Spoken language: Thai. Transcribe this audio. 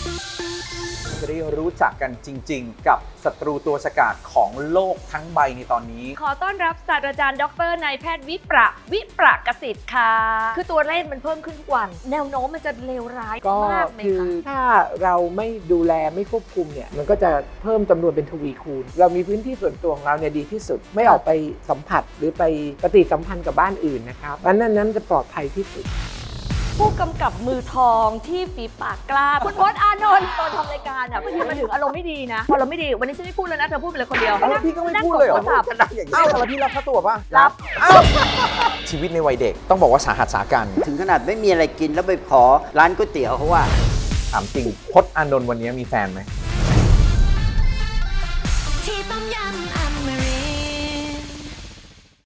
จะได้รู้จักกันจริงๆกับศัตรูตัวฉกาจของโลกทั้งใบในตอนนี้ขอต้อนรับศาสตราจารย์ดรนายแพทย์วิปรกสิทธิ์ค่ะคือตัวเลขมันเพิ่มขึ้นทุกวันแนวโน้มมันจะเลวร้ายมากไหมคะคือถ้าเราไม่ดูแลไม่ควบคุมเนี่ยมันก็จะเพิ่มจำนวนเป็นทวีคูณเรามีพื้นที่ส่วนตัวของเราเนี่ยดีที่สุดไม่ออกไปสัมผัสหรือไปปฏิสัมพันธ์กับบ้านอื่นนะครับนั้นจะปลอดภัยที่สุดผู้กำกับมือทองที่ฝีปากกล้าคุณพจน์อานนท์ตอนทำรายการอ่ะบางทีมันถึงอารมณ์ไม่ดีนะพอเราไม่ดีวันนี้ฉันไม่พูดแล้วนะเธอพูดไปเลยคนเดียวแล้วพี่ก็ไม่พูดเลยเหรออ้าวแล้วพี่รับค่าตัวป่ะรับชีวิตในวัยเด็กต้องบอกว่าสาหัสสากันถึงขนาดไม่มีอะไรกินแล้วไปขอร้านก๋วยเตี๋ยวเขาว่าถามจริงพจน์อานนท์วันนี้มีแฟนไหมที่ต้มยำ